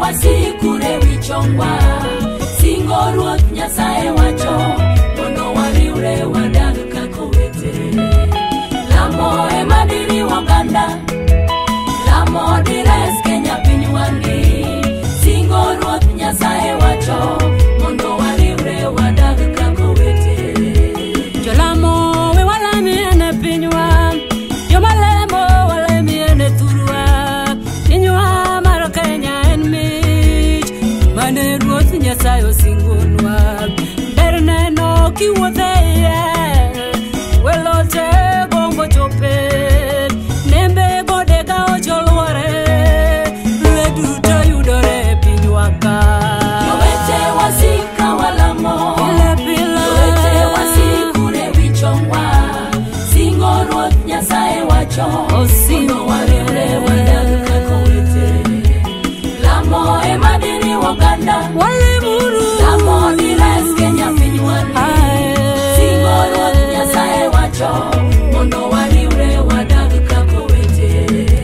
wasikure wichongwa, singo ruoth Nyasaye wacho, mondo wariwre wadag kaka owete. Lamo ema diri oganda, lamo dires Kenya pinywani, singo ruoth Nyasaye wacho, mondo wariwre wadag kaka owete. Jolamo we walami ene pinywa, jomalemo walemi ene thurwa, pinywa mar Kenya en mich, mane ruoth Nyasaye osingonwa. Ber neno kiwuothe iye, welote gombo chope, nembe gode ka ocholwore, lwe duto yudore pinywa ka. Jowete wasika walamo, jowete wasikure wichongwa, singo ruoth Nyasaye wacho, mondo wariwre wadag kaka owete. Lamo ema diri oganda, lamo dires Kenya pinywani, singo ruoth Nyasaye wacho, mondo wariwre wadag kaka owete.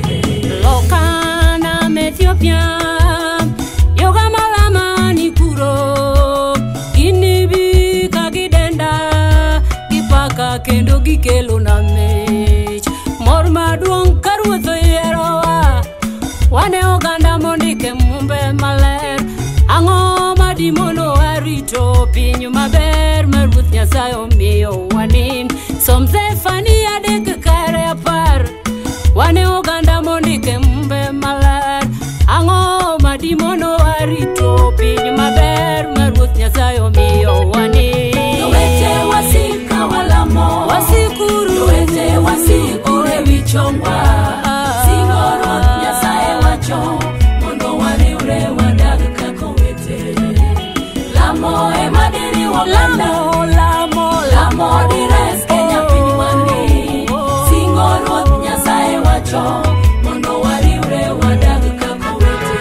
Lokana Ethiopia, yoga malama ni kuro, inibi kagidenda, gipaka kendo gikelo na mich. Mor maduong' ka ruoth oyerowa, wane oganda mondike mumbe maler, ang'o madimono warito piny maber ma ruoth Nyasaye omiyo wani. Som Zefania 3:10, wane oganda mondike mumbe maler, ang'o madimono warito piny maber ma ruoth Nyasaye omiyo wani. Jowete wasika walamo, Wasikuru, jowete wasikure wichongwa, singo ruoth Nyasaye wacho, mondo wariwre wadag kaka owete. Lamo ema diri oganda, lamo dires Kenya pinywani, singo ruoth Nyasaye wacho, mondo wariwre wadag kaka owete.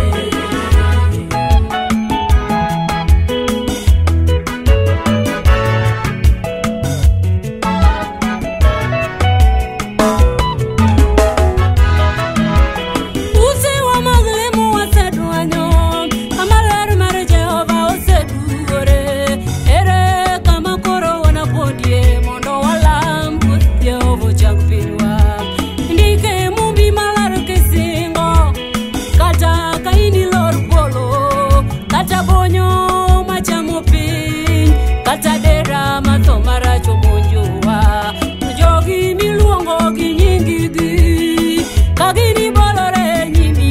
uzi wa mazlemu waseduanyo, amaler mar Jehova oseduore. Ere kama koro wanapodie, mondo walam ruoth Jehova ochang pinywa. Ndike mumbi maler kisingo, kata ka in ilor polo, kata bonyo machamo piny, kata dera matho marach omonjowa. To jogi miluongo gi nyingigi, ka gini bolore nyimi,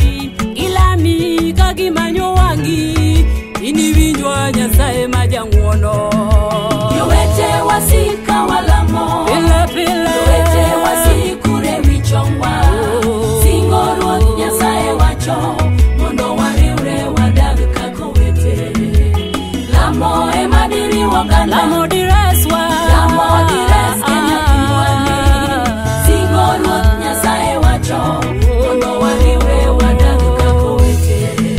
ilami ka gimanyo wang'i, iniwinjwa Nyasaye ma jang'wono. Jowete wasika walamo, Pile jowete wasikure wichongwa, singo ruoth Nyasaye wacho, mondo wariwre wadag kaka owete. Lamo ema diri oganda, lamo direswa, lamo dires Kenya pinywani, singo ruoth Nyasaye wacho, mondo wariwre wadag kaka owete.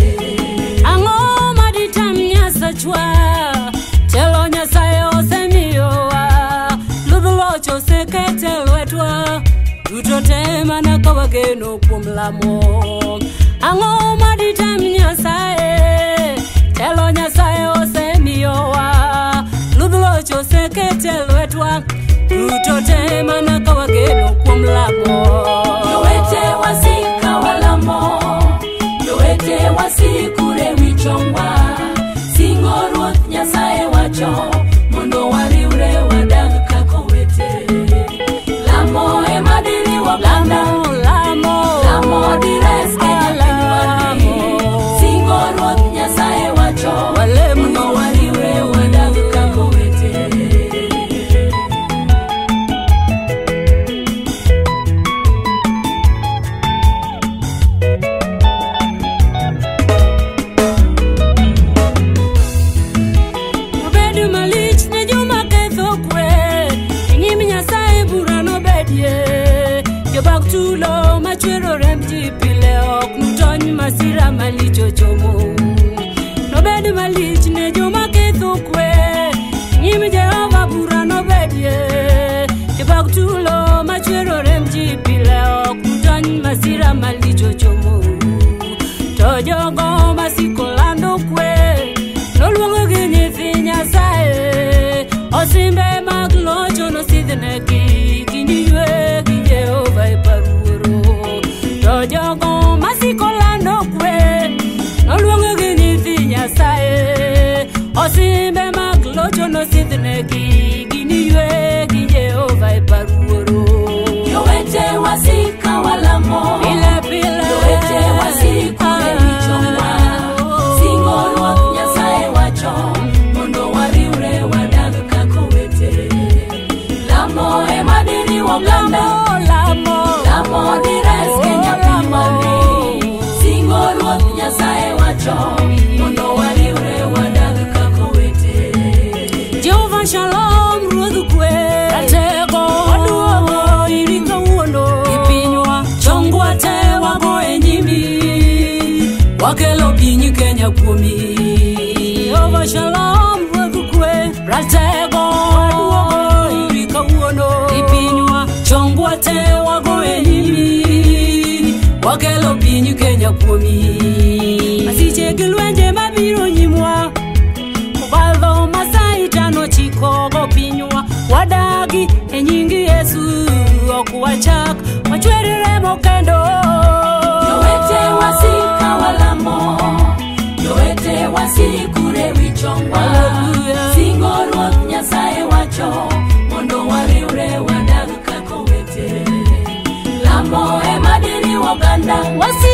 ang'o maditam Nyasachwa, telo Nyasaye osemiyowa, ludh loch osekete lwetwa, duto te mana ka wageno kuom lamo. Ang'o maditam Nyasaye, telo Nyasaye osemiyowa, ludh loch osekete lwetwa, duto te mana ka wageno kuom lamo. Jowete wasika walamo, jowete wasikure wichongwa, singo ruoth Nyasaye wacho, mondo wariwre wadag kaka owete. Lamo ema diri oganda, lamo dires Kenya pinywani, singo ruoth Nyasaye wacho, mondo wariwre wadag kaka owete. Obedo malich ne joma ketho kwe, e nyim Nyasaye bura nobedie. Jobak tulo machwero remb ji pile ok nutony masira malich ochomo. Nobedo malich ne joma ketho kwe, e nyim Jehova bura nobedie. Jobak tulo machwero remb ji pile ok nutony masira malich ochomo. To to jogo masiko lando kwe noluongo gi nyithi Nyasaye osimbe mag locho nosidhnegi gini ywe gi Jehova e paruoro to jogo masiko lando kwe noluongo gi nyithi Nyasaye osimbe mag locho nosidhnegi gini ywe gi Jehova e paruoro Yowete wasika walamo pile pile Yowete wasiku ewichongwa Singo Ruoth Nyasaye wacho mondo wariure wadag kako wete Lamo emadiri woganda Lamo dires Kenya pimani Singo Ruoth Nyasaye wacho mondo wariure wadag kako wete Jehovah Shalom Ruoth kwe Ratego aduogo iri kawuono Ipinywa chongwa te wago e nyimi Wakelo pinyi Kenya kuomi Jehovah Shalom Ruoth kwe Ratego aduogo iri kawuono Ipinywa chongwa te wago e nyimi Wakelo pinyi Kenya kuomi Masiche gilwenje mabiro nyimwa Kubaldo Masai tano chikogo pinywa Wadagi e nyingi Yesu okuwachak Wachwerire mokendo Yowete wasika walamo Yowete wasikure wichongwa Singo Ruoth Nyasaye wacho mondo wariure wadag kako wete Lamo emadiri woganda